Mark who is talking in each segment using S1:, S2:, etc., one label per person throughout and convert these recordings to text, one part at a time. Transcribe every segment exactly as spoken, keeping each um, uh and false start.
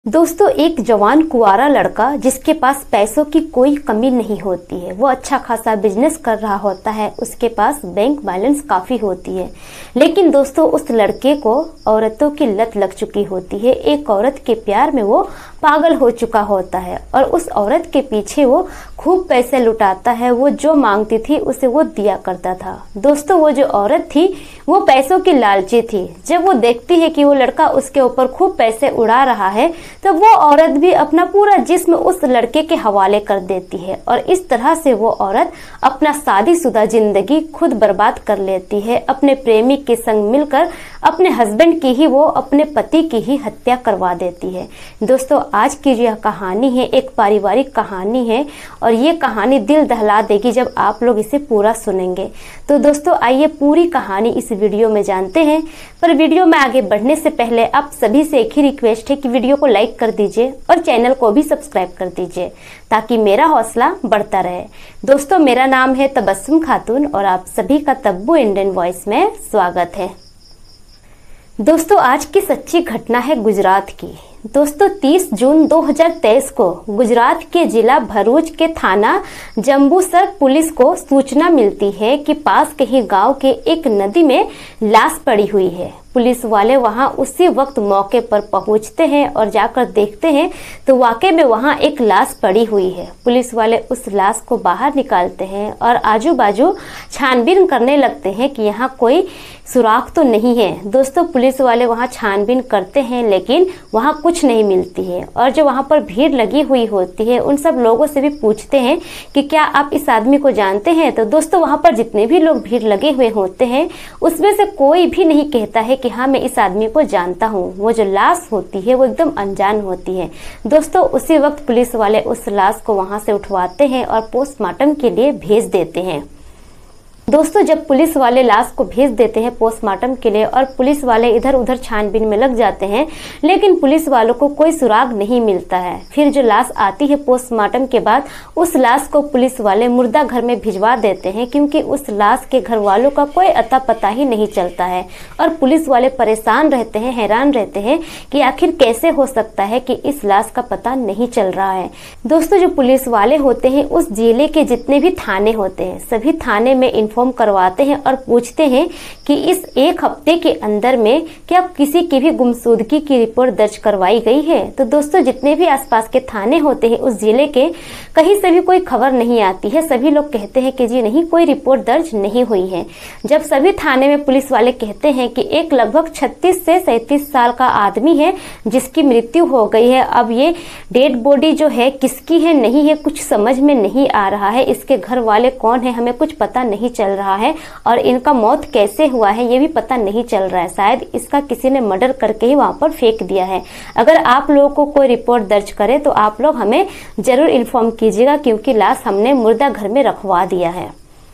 S1: दोस्तों, एक जवान कुंवारा लड़का जिसके पास पैसों की कोई कमी नहीं होती है, वो अच्छा खासा बिजनेस कर रहा होता है, उसके पास बैंक बैलेंस काफी होती है। लेकिन दोस्तों, उस लड़के को औरतों की लत लग चुकी होती है। एक औरत के प्यार में वो पागल हो चुका होता है और उस औरत के पीछे वो खूब पैसे लुटाता है। वो जो मांगती थी उसे वो दिया करता था। दोस्तों, वो जो औरत थी वो पैसों की लालची थी। जब वो देखती है कि वो लड़का उसके ऊपर खूब पैसे उड़ा रहा है तो वो औरत भी अपना पूरा जिस्म उस लड़के के हवाले कर देती है और इस तरह से वो औरत अपना शादीशुदा जिंदगी खुद बर्बाद कर लेती है। अपने प्रेमी के संग मिलकर अपने हस्बैंड की ही वो अपने पति की ही हत्या करवा देती है। दोस्तों, आज की यह कहानी है एक पारिवारिक कहानी है और ये कहानी दिल दहला देगी जब आप लोग इसे पूरा सुनेंगे। तो दोस्तों, आइए पूरी कहानी इस वीडियो में जानते हैं। पर वीडियो में आगे बढ़ने से पहले आप सभी से एक ही रिक्वेस्ट है कि वीडियो को लाइक कर दीजिए और चैनल को भी सब्सक्राइब कर दीजिए ताकि मेरा हौसला बढ़ता रहे। दोस्तों, मेरा नाम है तबस्सुम खातून और आप सभी का तब्बू इंडियन वॉइस में स्वागत है। दोस्तों, आज की सच्ची घटना है गुजरात की। दोस्तों, तीस जून दो हज़ार तेईस को गुजरात के जिला भरूच के थाना जंबूसर पुलिस को सूचना मिलती है कि पास के ही गांव के एक नदी में लाश पड़ी हुई है। पुलिस वाले वहां उसी वक्त मौके पर पहुंचते हैं और जाकर देखते हैं तो वाकई में वहां एक लाश पड़ी हुई है। पुलिस वाले उस लाश को बाहर निकालते हैं और आजू बाजू छानबीन करने लगते हैं कि यहाँ कोई सुराग तो नहीं है। दोस्तों, पुलिस वाले वहां छानबीन करते हैं लेकिन वहां कुछ नहीं मिलती है और जो वहां पर भीड़ लगी हुई होती है उन सब लोगों से भी पूछते हैं कि क्या आप इस आदमी को जानते हैं। तो दोस्तों, वहां पर जितने भी लोग भीड़ लगे हुए होते हैं उसमें से कोई भी नहीं कहता है कि हाँ, मैं इस आदमी को जानता हूँ। वो जो लाश होती है वो एकदम अनजान होती है। दोस्तों, उसी वक्त पुलिस वाले उस लाश को वहां से उठवाते हैं और पोस्टमार्टम के लिए भेज देते हैं। दोस्तों, जब पुलिस वाले लाश को भेज देते हैं पोस्टमार्टम के लिए और पुलिस वाले इधर उधर छानबीन में लग जाते हैं लेकिन पुलिस वालों को कोई सुराग नहीं मिलता है। फिर जो लाश आती है पोस्टमार्टम के बाद उस लाश को पुलिस वाले मुर्दा घर में भिजवा देते हैं क्योंकि उस लाश के घर वालों का कोई अता पता ही नहीं चलता है और पुलिस वाले परेशान रहते हैं, हैरान रहते हैं कि आखिर कैसे हो सकता है कि इस लाश का पता नहीं चल रहा है। दोस्तों, जो पुलिस वाले होते हैं उस जिले के जितने भी थाने होते हैं सभी थाने में इन्फॉर्म करवाते हैं और पूछते हैं कि इस एक हफ्ते के अंदर में क्या किसी की भी गुमशुदगी की रिपोर्ट दर्ज करवाई गई है। तो दोस्तों, जितने भी आसपास के थाने होते हैं उस जिले के कहीं से भी कोई खबर नहीं आती है। सभी लोग कहते हैं कि जी नहीं, कोई रिपोर्ट दर्ज नहीं हुई है। जब सभी थाने में पुलिस वाले कहते हैं कि एक लगभग छत्तीस से सैंतीस साल का आदमी है जिसकी मृत्यु हो गई है, अब ये डेड बॉडी जो है किसकी है नहीं है कुछ समझ में नहीं आ रहा है। इसके घर वाले कौन है हमें कुछ पता नहीं चल रहा है और इनका मौत कैसे हुआ है ये भी पता नहीं चल रहा है। शायद इसका किसी ने मर्डर करके ही वहां पर फेंक दिया है। अगर आप लोगों को कोई रिपोर्ट दर्ज करे तो आप लोग हमें जरूर इन्फॉर्म कीजिएगा क्योंकि लाश हमने मुर्दा घर में रखवा दिया है।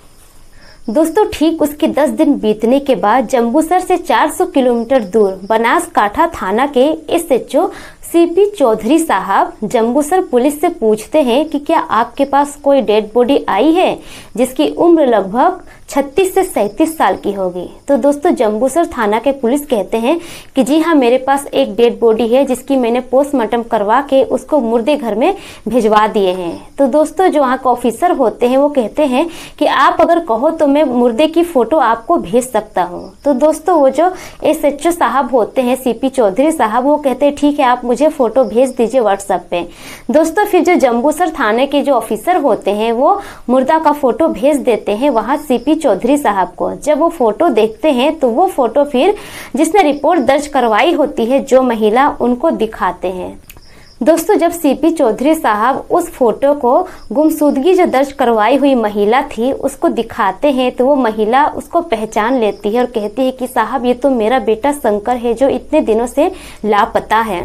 S1: दोस्तों, ठीक उसके दस दिन बीतने के बाद जंबूसर से चार सौ किलोमीटर दूर बनासकांठा थाना के S H O CP Chaudhary साहब जंबूसर पुलिस से पूछते हैं कि क्या आपके पास कोई डेड बॉडी आई है जिसकी उम्र लगभग छत्तीस से सैंतीस साल की होगी। तो दोस्तों, जंबूसर थाना के पुलिस कहते हैं कि जी हाँ, मेरे पास एक डेड बॉडी है जिसकी मैंने पोस्टमार्टम करवा के उसको मुर्दे घर में भिजवा दिए हैं। तो दोस्तों, जो वहाँ के ऑफिसर होते हैं वो कहते हैं कि आप अगर कहो तो मैं मुर्दे की फोटो आपको भेज सकता हूँ। तो दोस्तों, वो जो एस एच ओ साहब होते हैं सीपी चौधरी साहब वो कहते हैं ठीक है, आप मुझे फोटो भेज दीजिए व्हाट्सएप पे। दोस्तों, फिर जो जंबूसर थाने के जो ऑफिसर होते हैं वो मुर्दा का फोटो भेज देते हैं वहां सीपी चौधरी साहब को। जब वो फोटो देखते हैं तो वो फोटो फिर जिसने रिपोर्ट दर्ज करवाई होती है जो महिला उनको दिखाते हैं। दोस्तों, जब सीपी चौधरी साहब उस फोटो को गुमशुदगी जो दर्ज करवाई हुई महिला थी उसको दिखाते हैं तो वो महिला उसको पहचान लेती है और कहती है कि साहब ये तो मेरा बेटा शंकर है जो इतने दिनों से लापता है।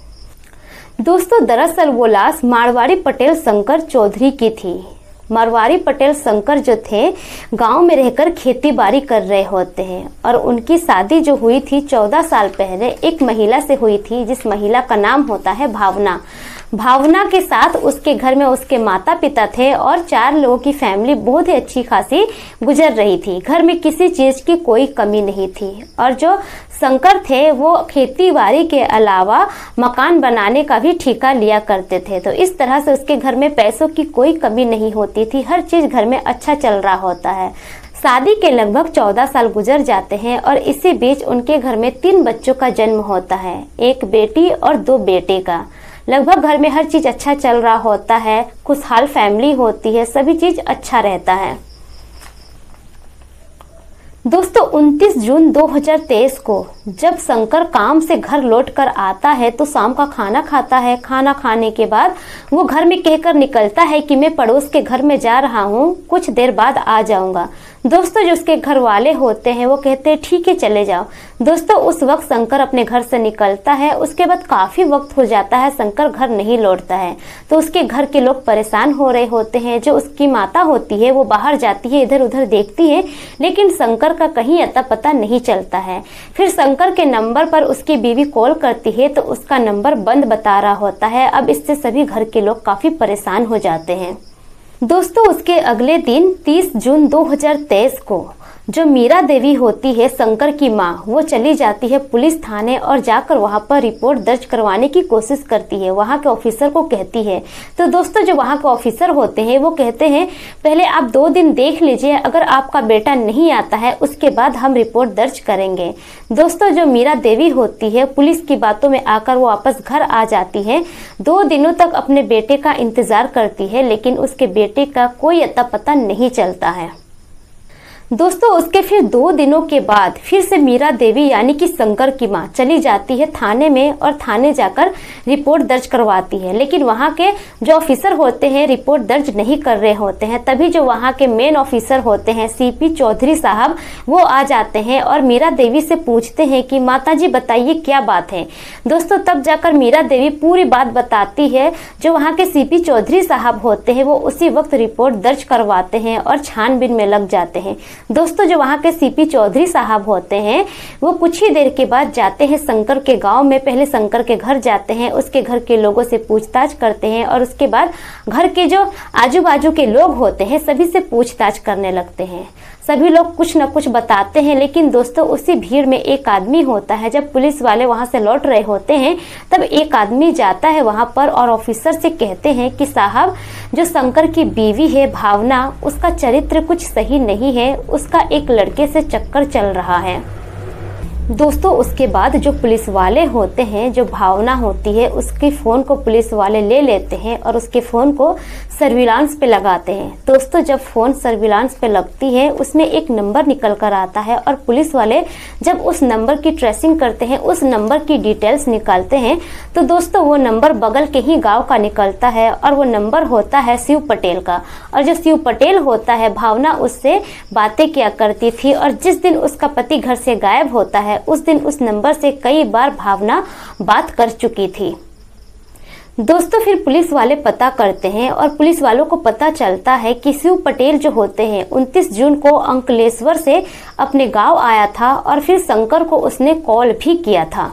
S1: दोस्तों, दरअसल वो लाश मारवाड़ी पटेल शंकर चौधरी की थी। मारवाड़ी पटेल शंकर जो थे गांव में रहकर खेती बाड़ी कर रहे होते हैं और उनकी शादी जो हुई थी चौदह साल पहले एक महिला से हुई थी जिस महिला का नाम होता है भावना। भावना के साथ उसके घर में उसके माता पिता थे और चार लोगों की फैमिली बहुत ही अच्छी खासी गुजर रही थी। घर में किसी चीज की कोई कमी नहीं थी और जो शंकर थे वो खेती बाड़ी के अलावा मकान बनाने का भी ठेका लिया करते थे। तो इस तरह से उसके घर में पैसों की कोई कमी नहीं होती थी, हर चीज घर में अच्छा चल रहा होता है। शादी के लगभग चौदह साल गुजर जाते हैं और इसी बीच उनके घर में तीन बच्चों का जन्म होता है, एक बेटी और दो बेटे का। लगभग घर में हर चीज अच्छा चल रहा होता है, खुशहाल फैमिली होती है, सभी चीज अच्छा रहता है। दोस्तों उनतीस जून दो हज़ार तेईस को जब शंकर काम से घर लौटकर आता है तो शाम का खाना खाता है। खाना खाने के बाद वो घर में कहकर निकलता है कि मैं पड़ोस के घर में जा रहा हूँ, कुछ देर बाद आ जाऊंगा। दोस्तों जो उसके घर वाले होते हैं वो कहते हैं ठीक है चले जाओ। दोस्तों उस वक्त शंकर अपने घर से निकलता है, उसके बाद काफी वक्त हो जाता है, शंकर घर नहीं लौटता है। तो उसके घर के लोग परेशान हो रहे होते हैं। जो उसकी माता होती है वो बाहर जाती है, इधर उधर देखती है, लेकिन शंकर का कहीं अता पता नहीं चलता है। फिर शंकर के नंबर पर उसकी बीवी कॉल करती है तो उसका नंबर बंद बता रहा होता है। अब इससे सभी घर के लोग काफी परेशान हो जाते हैं। दोस्तों उसके अगले दिन तीस जून दो हज़ार तेईस को जो मीरा देवी होती है शंकर की माँ, वो चली जाती है पुलिस थाने और जाकर वहां पर रिपोर्ट दर्ज करवाने की कोशिश करती है। वहां के ऑफिसर को कहती है। तो दोस्तों जो वहां के ऑफिसर होते हैं वो कहते हैं पहले आप दो दिन देख लीजिए, अगर आपका बेटा नहीं आता है उसके बाद हम रिपोर्ट दर्ज करेंगे। दोस्तों जो मीरा देवी होती है पुलिस की बातों में आकर वो वापस घर आ जाती है। दो दिनों तक अपने बेटे का इंतजार करती है, लेकिन उसके बेटे का कोई अता पता नहीं चलता है। दोस्तों उसके फिर दो दिनों के बाद फिर से मीरा देवी यानी कि शंकर की माँ चली जाती है थाने में और थाने जाकर रिपोर्ट दर्ज करवाती है, लेकिन वहाँ के जो ऑफिसर होते हैं रिपोर्ट दर्ज नहीं कर रहे होते हैं। तभी जो वहाँ के मेन ऑफिसर होते हैं सीपी चौधरी साहब वो आ जाते हैं और मीरा देवी से पूछते हैं कि माता जी बताइए क्या बात है। दोस्तों तब जाकर मीरा देवी पूरी बात बताती है। जो वहाँ के सीपी चौधरी साहब होते हैं वो उसी वक्त रिपोर्ट दर्ज करवाते हैं और छानबीन में लग जाते हैं। दोस्तों जो वहाँ के सीपी चौधरी साहब होते हैं वो कुछ ही देर के बाद जाते हैं शंकर के गांव में। पहले शंकर के घर जाते हैं, उसके घर के लोगों से पूछताछ करते हैं और उसके बाद घर के जो आजू बाजू के लोग होते हैं सभी से पूछताछ करने लगते हैं। सभी लोग कुछ न कुछ बताते हैं, लेकिन दोस्तों उसी भीड़ में एक आदमी होता है। जब पुलिस वाले वहां से लौट रहे होते हैं तब एक आदमी जाता है वहां पर और ऑफिसर से कहते हैं कि साहब जो शंकर की बीवी है भावना, उसका चरित्र कुछ सही नहीं है, उसका एक लड़के से चक्कर चल रहा है। दोस्तों उसके बाद जो पुलिस वाले होते हैं, जो भावना होती है उसके फोन को पुलिस वाले ले लेते हैं और उसके फोन को सर्विलांस पे लगाते हैं। दोस्तों जब फोन सर्विलांस पे लगती है उसमें एक नंबर निकल कर आता है और पुलिस वाले जब उस नंबर की ट्रेसिंग करते हैं, उस नंबर की डिटेल्स निकालते हैं, तो दोस्तों वो नंबर बगल के ही गाँव का निकलता है और वो नंबर होता है शिव पटेल का। और जो शिव पटेल होता है भावना उससे बातें किया करती थी और जिस दिन उसका पति घर से गायब होता है उस दिन उस नंबर से कई बार भावना बात कर चुकी थी। दोस्तों फिर पुलिस वाले पता करते हैं और पुलिस वालों को पता चलता है कि शिव पटेल जो होते हैं उनतीस जून को अंकलेश्वर से अपने गांव आया था और फिर शंकर को उसने कॉल भी किया था।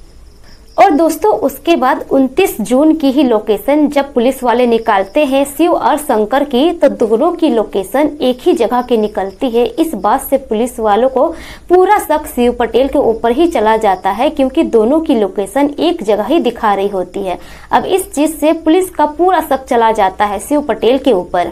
S1: और दोस्तों उसके बाद उनतीस जून की ही लोकेशन जब पुलिस वाले निकालते हैं शिव और शंकर की, तो दोनों की लोकेशन एक ही जगह की निकलती है। इस बात से पुलिस वालों को पूरा शक शिव पटेल के ऊपर ही चला जाता है, क्योंकि दोनों की लोकेशन एक जगह ही दिखा रही होती है। अब इस चीज से पुलिस का पूरा शक चला जाता है शिव पटेल के ऊपर।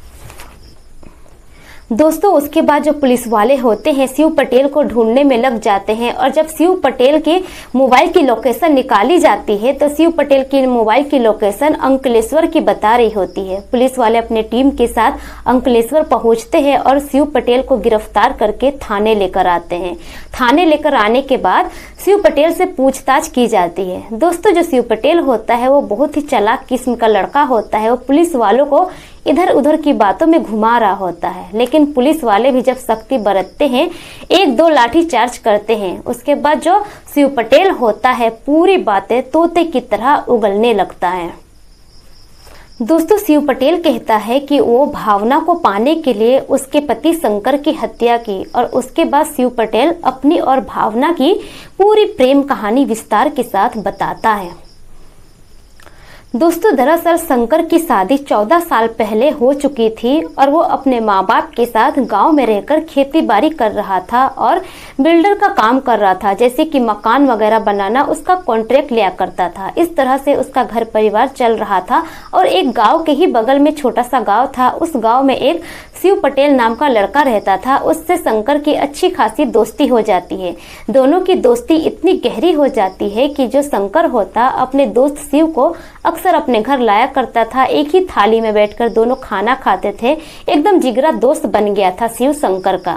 S1: दोस्तों उसके बाद जो पुलिस वाले होते हैं शिव पटेल को ढूंढने में लग जाते हैं और जब शिव पटेल के मोबाइल की लोकेशन निकाली जाती है तो शिव पटेल की मोबाइल की लोकेशन अंकलेश्वर की बता रही होती है। पुलिस वाले अपने टीम के साथ अंकलेश्वर पहुंचते हैं और शिव पटेल को गिरफ्तार करके थाने लेकर आते हैं। थाने लेकर आने के बाद शिव पटेल से पूछताछ की जाती है। दोस्तों जो शिव पटेल होता है वो बहुत ही चालाक किस्म का लड़का होता है। वो पुलिस वालों को इधर उधर की बातों में घुमा रहा होता है, लेकिन पुलिस वाले भी जब सख्ती बरतते हैं, एक दो लाठी चार्ज करते हैं, उसके बाद जो शिव पटेल होता है पूरी बातें तोते की तरह उगलने लगता है। दोस्तों शिव पटेल कहता है कि वो भावना को पाने के लिए उसके पति शंकर की हत्या की और उसके बाद शिव पटेल अपनी और भावना की पूरी प्रेम कहानी विस्तार के साथ बताता है। दोस्तों दरअसल शंकर की शादी चौदह साल पहले हो चुकी थी और वो अपने माँ बाप के साथ गांव में रहकर खेती बाड़ी कर रहा था और बिल्डर का काम कर रहा था, जैसे कि मकान वगैरह बनाना उसका कॉन्ट्रैक्ट लिया करता था। इस तरह से उसका घर परिवार चल रहा था और एक गांव के ही बगल में छोटा सा गांव था। उस गांव में एक शिव पटेल नाम का लड़का रहता था। उससे शंकर की अच्छी खासी दोस्ती हो जाती है। दोनों की दोस्ती इतनी गहरी हो जाती है कि जो शंकर होता अपने दोस्त शिव को अक्सर अपने घर लाया करता था। एक ही थाली में बैठकर दोनों खाना खाते थे। एकदम जिगरा दोस्त बन गया था शिव शंकर का।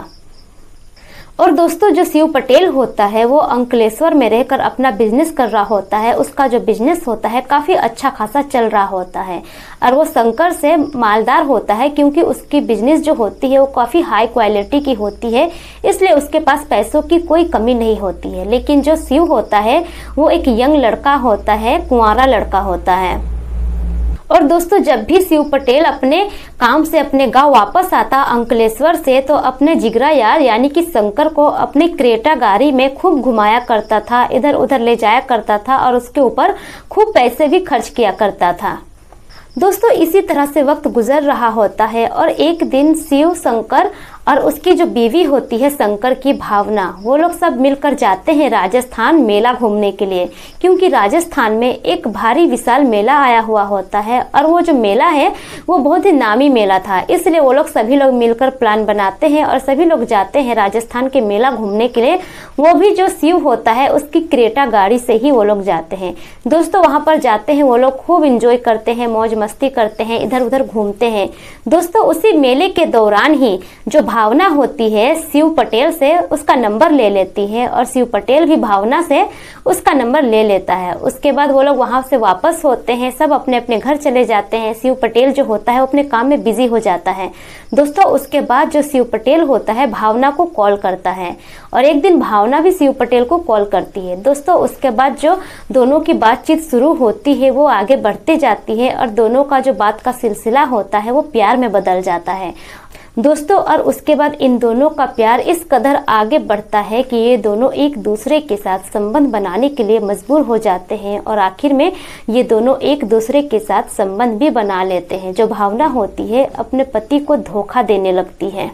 S1: और दोस्तों जो शिव पटेल होता है वो अंकलेश्वर में रहकर अपना बिजनेस कर रहा होता है। उसका जो बिजनेस होता है काफी अच्छा खासा चल रहा होता है और वो शंकर से मालदार होता है, क्योंकि उसकी बिजनेस जो होती है वो काफी हाई क्वालिटी की होती है, इसलिए उसके पास पैसों की कोई कमी नहीं होती है। लेकिन जो शिव होता है वो एक यंग लड़का होता है, कुंवारा लड़का होता है। और दोस्तों जब भी शिव पटेल अपने काम से अपने गांव वापस आता अंकलेश्वर से, तो अपने जिगरा यार यानी कि शंकर को अपनी क्रेटा गाड़ी में खूब घुमाया करता था, इधर उधर ले जाया करता था और उसके ऊपर खूब पैसे भी खर्च किया करता था। दोस्तों इसी तरह से वक्त गुजर रहा होता है और एक दिन शिव शंकर और उसकी जो बीवी होती है शंकर की भावना, वो लोग सब मिलकर जाते हैं राजस्थान मेला घूमने के लिए, क्योंकि राजस्थान में एक भारी विशाल मेला आया हुआ होता है और वो जो मेला है वो बहुत ही नामी मेला था। इसलिए वो लोग सभी लोग मिलकर प्लान बनाते हैं और सभी लोग जाते हैं राजस्थान के मेला घूमने के लिए। वो भी जो शिव होता है उसकी क्रेटा गाड़ी से ही वो लोग जाते हैं। दोस्तों वहां पर जाते हैं वो लोग खूब इंजॉय करते हैं, मौज मस्ती करते हैं, इधर उधर घूमते हैं। दोस्तों उसी मेले के दौरान ही जो भावना होती है शिव पटेल से उसका नंबर ले लेती है और शिव पटेल भी भावना से उसका नंबर ले लेता है। उसके बाद वो लोग वहां से वापस होते हैं, सब अपने अपने घर चले जाते हैं। शिव पटेल जो होता है वो अपने काम में बिजी हो जाता है। दोस्तों उसके बाद जो शिव पटेल होता है भावना को कॉल करता है और एक दिन भावना भी शिव पटेल को कॉल करती है। दोस्तों उसके बाद जो दोनों की बातचीत शुरू होती है वो आगे बढ़ती जाती है और दोनों का जो बात का सिलसिला होता है वो प्यार में बदल जाता है। दोस्तों और उसके बाद इन दोनों का प्यार इस कदर आगे बढ़ता है कि ये दोनों एक दूसरे के साथ संबंध बनाने के लिए मजबूर हो जाते हैं और आखिर में ये दोनों एक दूसरे के साथ संबंध भी बना लेते हैं। जो भावना होती है अपने पति को धोखा देने लगती है।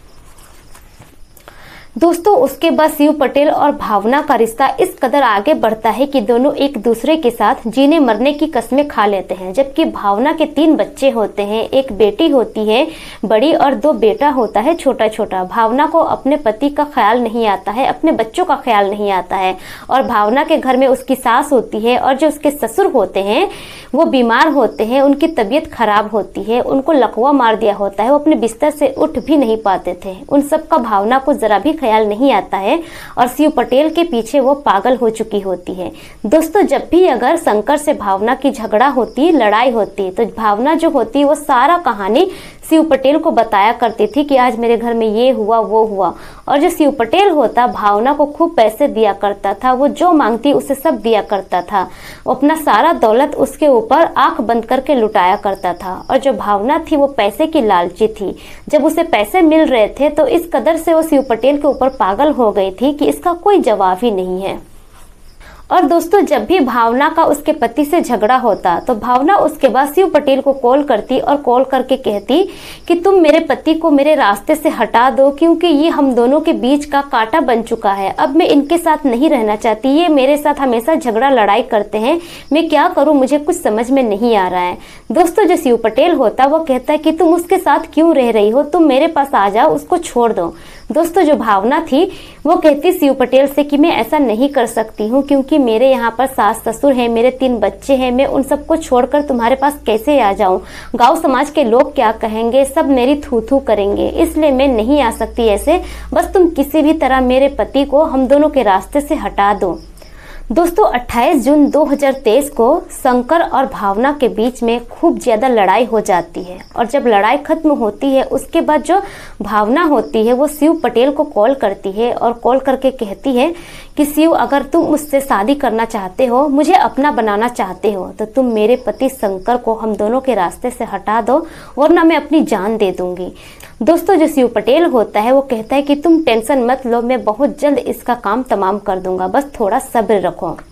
S1: दोस्तों उसके बाद शिव पटेल और भावना का रिश्ता इस कदर आगे बढ़ता है कि दोनों एक दूसरे के साथ जीने मरने की कस्में खा लेते हैं। जबकि भावना के तीन बच्चे होते हैं, एक बेटी होती है बड़ी और दो बेटा होता है छोटा छोटा। भावना को अपने पति का ख्याल नहीं आता है, अपने बच्चों का ख्याल नहीं आता है और भावना के घर में उसकी सास होती है और जो उसके ससुर होते हैं वो बीमार होते हैं, उनकी तबीयत खराब होती है, उनको लकवा मार दिया होता है, वो अपने बिस्तर से उठ भी नहीं पाते थे। उन सब का भावना को जरा भी ख्याल नहीं आता है और शिव पटेल के पीछे वो पागल हो चुकी होती है। दोस्तों जब भी अगर शंकर से भावना की झगड़ा होती, लड़ाई होती, तो भावना जो होती वो सारा कहानी शिव पटेल को बताया करती थी कि आज मेरे घर में ये हुआ वो हुआ। और जो शिव पटेल होता भावना को खूब पैसे दिया करता था, वो जो मांगती उसे सब दिया करता था, वो अपना सारा दौलत उसके ऊपर आंख बंद करके लुटाया करता था। और जो भावना थी वो पैसे की लालची थी। जब उसे पैसे मिल रहे थे तो इस कदर से वो शिव पटेल के ऊपर पागल हो गई थी कि इसका कोई जवाब ही नहीं है। और दोस्तों जब भी भावना का उसके पति से झगड़ा होता तो भावना उसके बाद शिव पटेल को कॉल करती और कॉल करके कहती कि तुम मेरे पति को मेरे रास्ते से हटा दो, क्योंकि ये हम दोनों के बीच का कांटा बन चुका है। अब मैं इनके साथ नहीं रहना चाहती, ये मेरे साथ हमेशा झगड़ा लड़ाई करते हैं, मैं क्या करूं, मुझे कुछ समझ में नहीं आ रहा है। दोस्तों जो शिव पटेल होता वो कहता है कि तुम उसके साथ क्यों रह रही हो, तुम मेरे पास आ जाओ, उसको छोड़ दो। दोस्तों जो भावना थी वो कहती शिव पटेल से कि मैं ऐसा नहीं कर सकती हूँ, क्योंकि मेरे यहाँ पर सास ससुर हैं, मेरे तीन बच्चे हैं, मैं उन सबको छोड़कर तुम्हारे पास कैसे आ जाऊं, गांव समाज के लोग क्या कहेंगे, सब मेरी थू थू करेंगे, इसलिए मैं नहीं आ सकती ऐसे, बस तुम किसी भी तरह मेरे पति को हम दोनों के रास्ते से हटा दो। दोस्तों अट्ठाईस जून दो हज़ार तेईस को शंकर और भावना के बीच में खूब ज्यादा लड़ाई हो जाती है और जब लड़ाई खत्म होती है उसके बाद जो भावना होती है वो शिव पटेल को कॉल करती है और कॉल करके कहती है कि शिव अगर तुम मुझसे शादी करना चाहते हो, मुझे अपना बनाना चाहते हो, तो तुम मेरे पति शंकर को हम दोनों के रास्ते से हटा दो वरना मैं अपनी जान दे दूंगी। दोस्तों जो शिव पटेल होता है वो कहता है कि तुम टेंशन मत लो, मैं बहुत जल्द इसका काम तमाम कर दूंगा, बस थोड़ा सब्र रखो।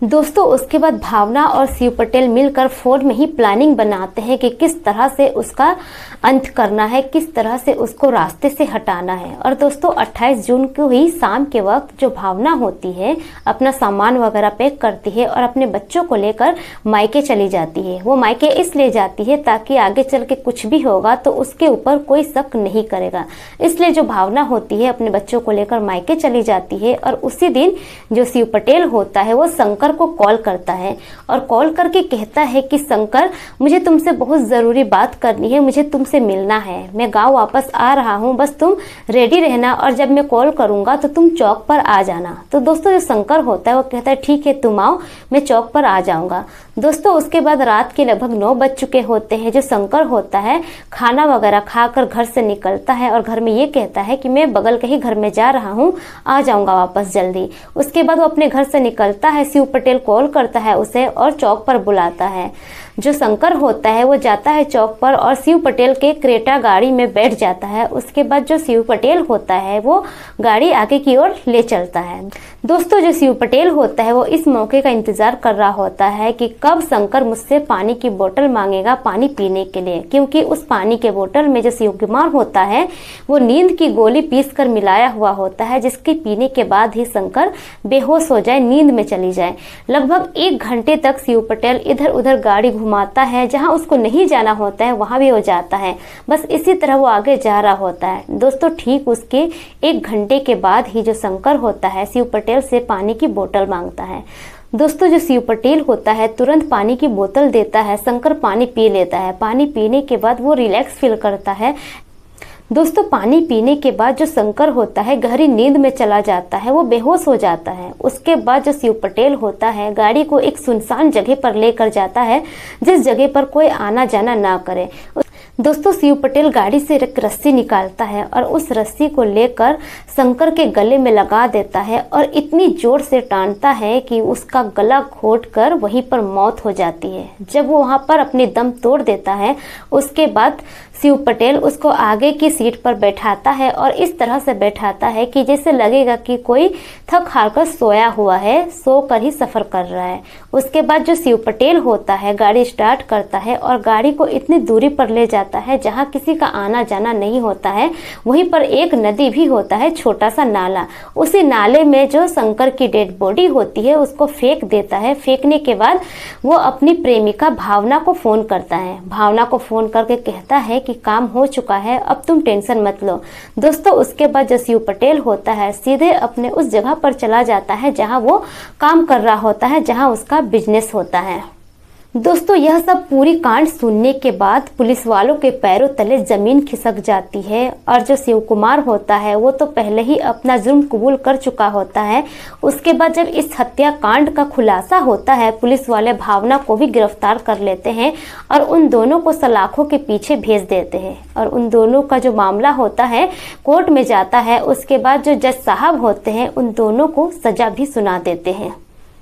S1: दोस्तों उसके बाद भावना और शिव पटेल मिलकर फोन में ही प्लानिंग बनाते हैं कि किस तरह से उसका अंत करना है, किस तरह से उसको रास्ते से हटाना है। और दोस्तों अट्ठाईस जून को ही शाम के वक्त जो भावना होती है अपना सामान वगैरह पैक करती है और अपने बच्चों को लेकर मायके चली जाती है। वो मायके इसलिए जाती है ताकि आगे चल के कुछ भी होगा तो उसके ऊपर कोई शक नहीं करेगा। इसलिए जो भावना होती है अपने बच्चों को लेकर मायके चली जाती है और उसी दिन जो शिव पटेल होता है वो शंकर को कॉल करता है और कॉल करके कहता है कि शंकर, मुझे तुमसे बहुत जरूरी बात करनी है, मुझे तुमसे मिलना है, मैं गांव वापस आ रहा हूं, बस तुम रेडी रहना और जब मैं कॉल करूंगा तो तुम चौक पर आ जाना। तो दोस्तों जो शंकर होता है वो कहता है ठीक है तुम आओ, मैं चौक पर आ जाऊंगा। दोस्तों उसके बाद रात के लगभग नौ बज चुके होते हैं। जो शंकर होता है खाना वगैरह खाकर घर से निकलता है और घर में ये कहता है कि मैं बगल के ही घर में जा रहा हूँ, आ जाऊंगा वापस जल्दी। उसके बाद वो अपने घर से निकलता है, शिव पटेल कॉल करता है उसे और चौक पर बुलाता है। जो शंकर होता है वो जाता है चौक पर और शिव पटेल के क्रेटा गाड़ी में बैठ जाता है। उसके बाद जो शिव पटेल होता है वो गाड़ी आगे की ओर ले चलता है। दोस्तों जो शिव पटेल होता है वो इस मौके का इंतजार कर रहा होता है कि कब शंकर मुझसे पानी की बोतल मांगेगा पानी पीने के लिए, क्योंकि उस पानी के बोतल में जो शिव कुमार होता है वो नींद की गोली पीस कर मिलाया हुआ होता है, जिसके पीने के बाद ही शंकर बेहोश हो जाए, नींद में चली जाए। लगभग एक घंटे तक शिव पटेल इधर उधर गाड़ी घुमाता है, जहां उसको नहीं जाना होता है वहां भी हो जाता है। बस इसी तरह वो आगे जा रहा होता है। दोस्तों ठीक उसके एक घंटे के बाद ही जो शंकर होता है शिव पटेल से पानी की बोतल मांगता है। दोस्तों जो शिव पटेल होता है तुरंत पानी की बोतल देता है, शंकर पानी पी लेता है। पानी पीने के बाद वो रिलैक्स फील करता है। दोस्तों पानी पीने के बाद जो शंकर होता है गहरी नींद में चला जाता है, वो बेहोश हो जाता है। उसके बाद जो शिव पटेल होता है गाड़ी को एक सुनसान जगह पर लेकर जाता है, जिस जगह पर कोई आना जाना ना करे। दोस्तों शिव पटेल गाड़ी से एक रस्सी निकालता है और उस रस्सी को लेकर शंकर के गले में लगा देता है और इतनी जोर से टानता है कि उसका गला घोट कर वहीं पर मौत हो जाती है। जब वो वहां पर अपनी दम तोड़ देता है उसके बाद शिव पटेल उसको आगे की सीट पर बैठाता है और इस तरह से बैठाता है कि जैसे लगेगा कि कोई थक हार कर सोया हुआ है, सो कर ही सफर कर रहा है। उसके बाद जो शिव पटेल होता है गाड़ी स्टार्ट करता है और गाड़ी को इतनी दूरी पर ले जाता है जहां किसी का आना जाना नहीं होता है। वहीं पर एक नदी भी होता है, छोटा सा नाला। उसी नाले में जो शंकर की डेड बॉडी होती है उसको फेंक देता है। फेंकने के बाद वो अपनी प्रेमिका भावना को फोन करता है। भावना को फोन करके कहता है कि काम हो चुका है, अब तुम टेंशन मत लो। दोस्तों उसके बाद जो शिव पटेल होता है सीधे अपने उस जगह पर चला जाता है जहां वो काम कर रहा होता है, जहां उसका बिजनेस होता है। दोस्तों यह सब पूरी कांड सुनने के बाद पुलिस वालों के पैरों तले जमीन खिसक जाती है और जो शिव कुमार होता है वो तो पहले ही अपना जुर्म कबूल कर चुका होता है। उसके बाद जब इस हत्याकांड का खुलासा होता है पुलिस वाले भावना को भी गिरफ्तार कर लेते हैं और उन दोनों को सलाखों के पीछे भेज देते हैं और उन दोनों का जो मामला होता है कोर्ट में जाता है। उसके बाद जो जज साहब होते हैं उन दोनों को सजा भी सुना देते हैं।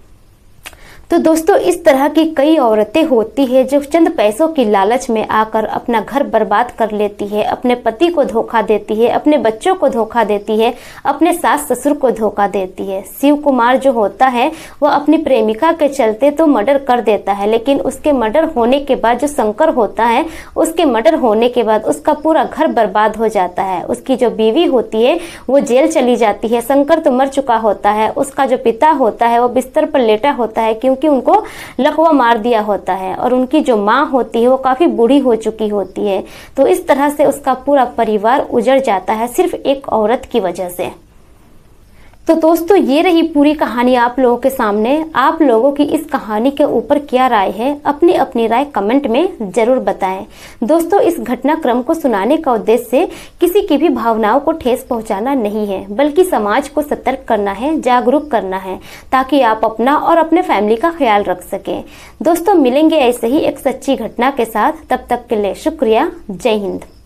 S1: तो दोस्तों इस तरह की कई औरतें होती है जो चंद पैसों की लालच में आकर अपना घर बर्बाद कर लेती है, अपने पति को धोखा देती है, अपने बच्चों को धोखा देती है, अपने सास ससुर को धोखा देती है। शिव कुमार जो होता है वो अपनी प्रेमिका के चलते तो मर्डर कर देता है, लेकिन उसके मर्डर होने के बाद जो शंकर होता है उसके मर्डर होने के बाद उसका पूरा घर बर्बाद हो जाता है। उसकी जो बीवी होती है वो जेल चली जाती है। शंकर तो मर चुका होता है। उसका जो पिता होता है वो बिस्तर पर लेटा होता है क्योंकि कि उनको लकवा मार दिया होता है और उनकी जो माँ होती है वो काफी बूढ़ी हो चुकी होती है। तो इस तरह से उसका पूरा परिवार उजड़ जाता है सिर्फ एक औरत की वजह से। तो दोस्तों ये रही पूरी कहानी आप लोगों के सामने। आप लोगों की इस कहानी के ऊपर क्या राय है, अपनी अपनी राय कमेंट में जरूर बताएं। दोस्तों इस घटनाक्रम को सुनाने का उद्देश्य किसी की भी भावनाओं को ठेस पहुंचाना नहीं है, बल्कि समाज को सतर्क करना है, जागरूक करना है, ताकि आप अपना और अपने फैमिली का ख्याल रख सकें। दोस्तों मिलेंगे ऐसे ही एक सच्ची घटना के साथ, तब तक के लिए शुक्रिया। जय हिंद।